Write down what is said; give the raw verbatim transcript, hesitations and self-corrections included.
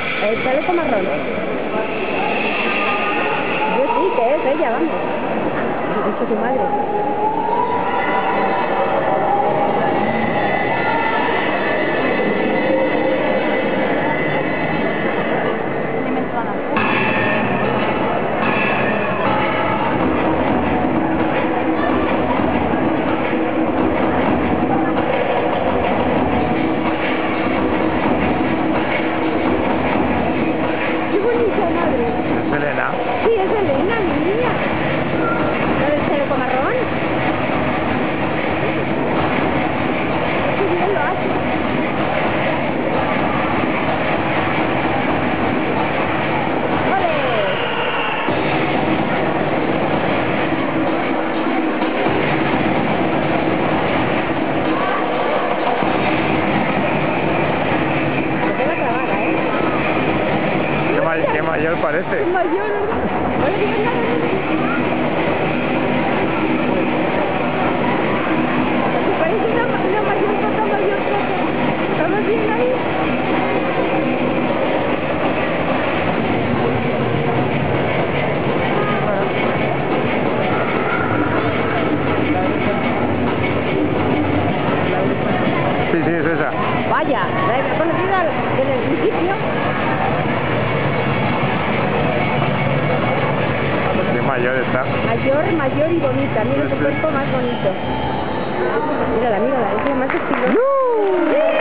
El chaleco marrón. Yo sí, que es ella, vamos. Eso es tu madre. ¿Es Elena? Sí, es Elena, mi niña. ¿La del chaleco marrón? Qué bien lo hace. ¡Ole! Me queda clavada, ¿eh? ¿Qué, ma qué mayor parece? Es mayor, ¿verdad? Hola, bien, parece una, una mayor cosa, mayor cosa. ¿Estamos bien ahí? Sí, sí, es esa. Vaya, la he conocido desde el principio. Qué mayor está. Mayor, mayor y bonita. Mira Sí, tu sí. cuerpo más bonito. Mírala, mírala, es la más estilosa. ¡No! ¡Sí!